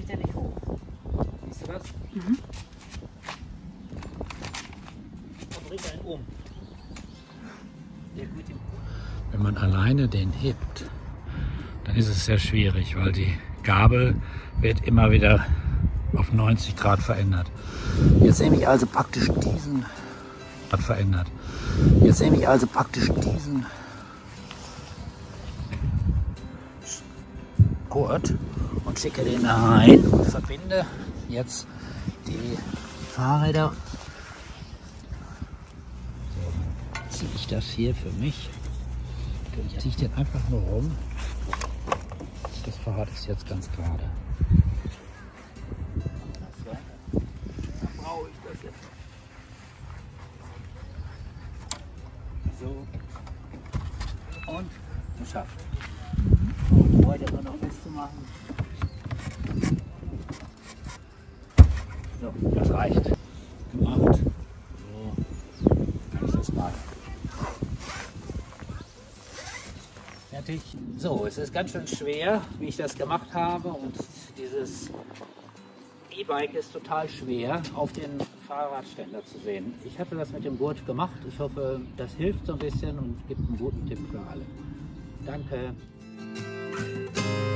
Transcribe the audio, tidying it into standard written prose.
kriegt er nicht hoch. Siehst du das? Mhm. Und bringt einen um. Wenn man alleine den hebt, dann ist es sehr schwierig, weil die Gabel wird immer wieder auf 90 Grad verändert. Jetzt nehme ich also praktisch diesen Gurt und schicke den da rein und verbinde jetzt die Fahrräder. So, ziehe ich das hier für mich. Ich ziehe den einfach nur rum. Das Fahrrad ist jetzt ganz gerade. Dann brauche ich das jetzt. So. Und geschafft. Heute nur noch festzumachen. So, das reicht. Gemacht. So, kann ich das mal. Fertig. So, es ist ganz schön schwer, wie ich das gemacht habe, und dieses E-Bike ist total schwer auf den Fahrradständer zu sehen. Ich hatte das mit dem Gurt gemacht. Ich hoffe, das hilft so ein bisschen und gibt einen guten Tipp für alle. Danke.